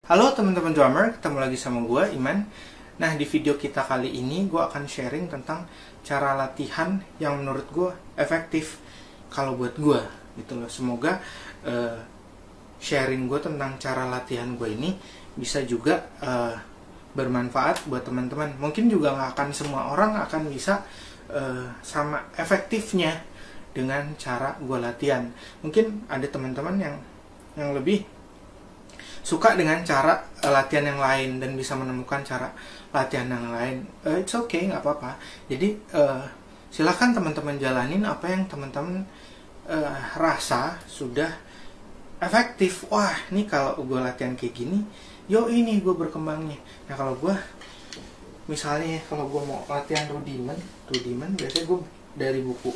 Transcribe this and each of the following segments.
Halo teman-teman drummer, ketemu lagi sama gue, Iman. Nah, di video kita kali ini gue akan sharing tentang cara latihan yang menurut gue efektif kalau buat gue, gitu loh. Semoga sharing gue tentang cara latihan gue ini bisa juga bermanfaat buat teman-teman. Mungkin juga nggak akan semua orang akan bisa sama efektifnya dengan cara gue latihan. Mungkin ada teman-teman yang lebih suka dengan cara latihan yang lain dan bisa menemukan cara latihan yang lain. It's okay, nggak apa-apa. Jadi silakan teman-teman jalanin apa yang teman-teman rasa sudah efektif. Wah, ini kalau gue latihan kayak gini, yo ini gue berkembangnya. Nah, kalau gue misalnya kalau gue mau latihan rudiment biasanya gue dari buku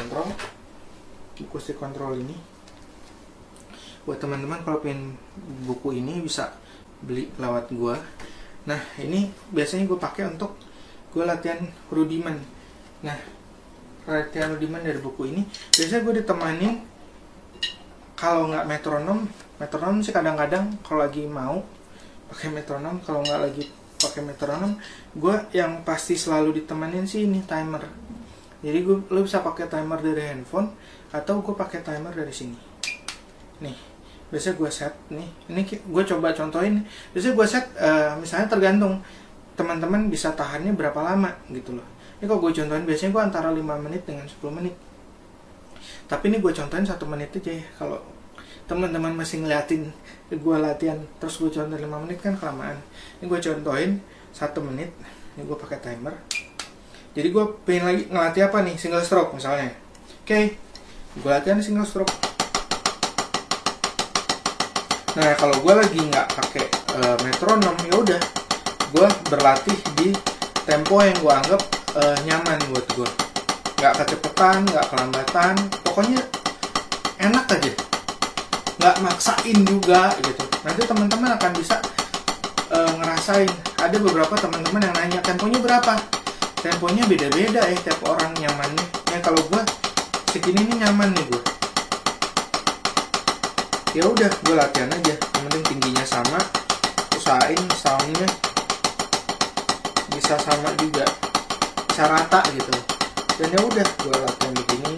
stick control ini. Buat teman-teman kalau pengen buku ini bisa beli lewat gua. Nah, ini biasanya gue pakai untuk gue latihan rudiment. Nah, latihan rudiment dari buku ini biasanya gue ditemanin kalau nggak metronom sih kadang-kadang kalau lagi mau pakai metronom. Kalau nggak lagi pakai metronom, gue yang pasti selalu ditemanin sih ini timer. Jadi lo bisa pakai timer dari handphone atau gue pakai timer dari sini. Nih, biasanya gue set nih, ini gue coba contohin. Biasanya gue set misalnya tergantung teman-teman bisa tahannya berapa lama gitu loh. Ini kalau gue contohin biasanya gue antara 5 menit dengan 10 menit. Tapi ini gue contohin 1 menit aja ya. Kalau teman-teman masih ngeliatin gue latihan terus gue contohin 5 menit kan kelamaan. Ini gue contohin 1 menit. Ini gue pakai timer. Jadi gue pengen lagi ngelatih apa nih, single stroke misalnya. Oke, gue latihan single stroke. Nah, kalau gue lagi nggak pakai metronom, ya udah gue berlatih di tempo yang gue anggap nyaman buat gue. Nggak kecepetan, nggak kelambatan, pokoknya enak aja. Nggak maksain juga gitu. Nanti teman-teman akan bisa ngerasain. Ada beberapa teman-teman yang nanya temponya berapa. Temponya beda-beda ya tiap orang nyamannya. Ya kalau gue segini nih nyaman nih gue. Ya udah, gue latihan aja. Yang penting tingginya sama, usahain soundnya bisa sama juga, bisa rata gitu. Dan ya udah, gue latihan begini.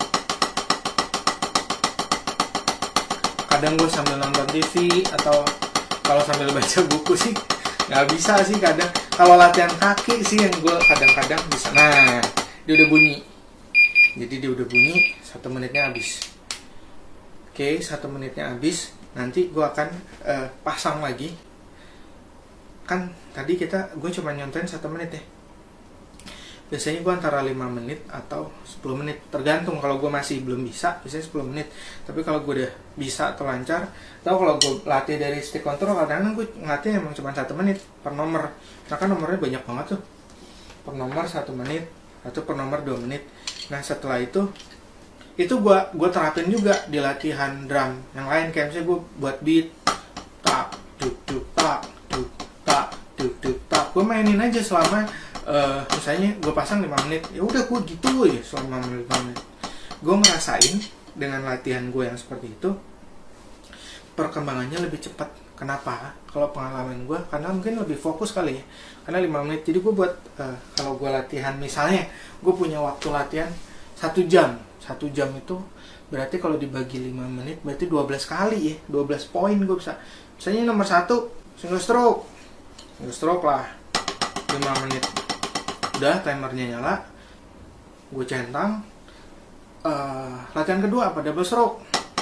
Kadang gue sambil nonton TV atau kalau sambil baca buku sih nggak bisa sih kadang. Kalau latihan kaki sih yang gue kadang-kadang bisa. Nah, dia udah bunyi. Jadi dia udah bunyi, 1 menitnya habis. Oke, 1 menitnya habis. Nanti gue akan pasang lagi. Kan tadi gue cuma nyontohin 1 menit ya. Biasanya gue antara 5 menit atau 10 menit. Tergantung, kalau gue masih belum bisa, biasanya 10 menit. Tapi kalau gue udah bisa atau lancar, atau kalau gue latih dari stick control, kadang-kadang gue ngelatih emang cuma 1 menit per nomor. Nah kan nomornya banyak banget tuh. Per nomor 1 menit atau per nomor 2 menit. Nah setelah itu gue terapin juga di latihan drum yang lain. Kayak misalnya gue buat beat tak duk duk tak duk tak duk duk tak, gue mainin aja selama misalnya gue pasang 5 menit. Ya udah gue gitu ya selama 5 menit. Gue ngerasain dengan latihan gue yang seperti itu perkembangannya lebih cepat. Kenapa? Kalau pengalaman gue, karena mungkin lebih fokus kali ya. Karena 5 menit. Jadi gue buat kalau gue latihan misalnya gue punya waktu latihan 1 jam. 1 jam itu berarti kalau dibagi 5 menit berarti 12 kali ya, 12 poin gue bisa. Misalnya nomor 1 single stroke lah 5 menit. Udah timernya nyala, gue centang. Latihan kedua apa, double stroke.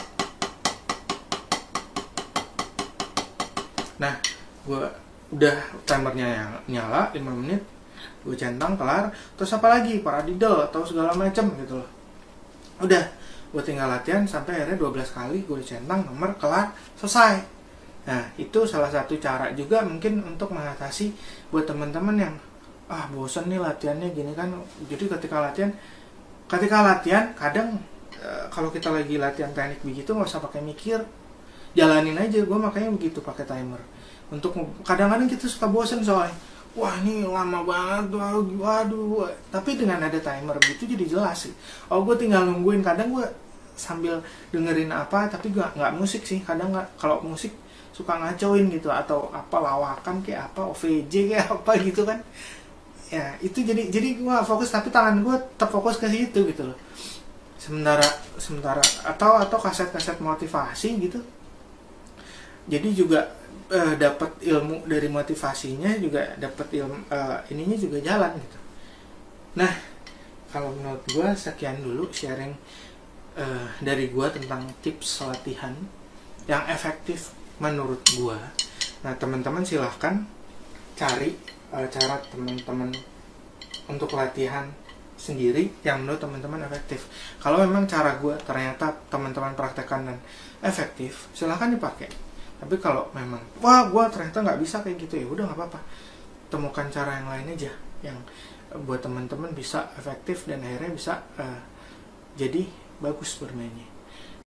Nah, gue udah timernya nyala 5 menit, gue centang kelar. Terus apa lagi, paradiddle atau segala macam gitu loh. Udah, gue tinggal latihan sampai akhirnya 12 kali gue centang, nomor, kelar, selesai. Nah, itu salah satu cara juga mungkin untuk mengatasi buat teman-teman yang bosan nih latihannya gini kan. Jadi ketika latihan kadang kalau kita lagi latihan teknik begitu nggak usah pakai mikir, jalanin aja. Gue makanya begitu pakai timer. Untuk kadang-kadang kita suka bosan soalnya, wah ini lama banget, waduh. Tapi dengan ada timer gitu jadi jelas sih. Gue tinggal nungguin. Kadang gue sambil dengerin apa, tapi nggak musik sih. Kadang nggak, kalau musik suka ngacauin gitu, atau apa lawakan kayak apa OVJ kayak apa gitu kan. Ya itu jadi gue fokus, tapi tangan gue tetap fokus ke situ gitu loh. Sementara atau kaset-kaset motivasi gitu, jadi juga dapat ilmu dari motivasinya, juga dapat ilmu ininya juga jalan gitu. Nah, kalau menurut gue sekian dulu sharing dari gue tentang tips latihan yang efektif menurut gue. Nah, teman-teman silahkan cari cara teman-teman untuk latihan sendiri yang menurut teman-teman efektif. Kalau memang cara gue ternyata teman-teman praktekkan dan efektif, silahkan dipakai. Tapi kalau memang wah gue ternyata nggak bisa kayak gitu, ya udah nggak apa-apa, temukan cara yang lain aja yang buat teman-teman bisa efektif dan akhirnya bisa jadi bagus bermainnya.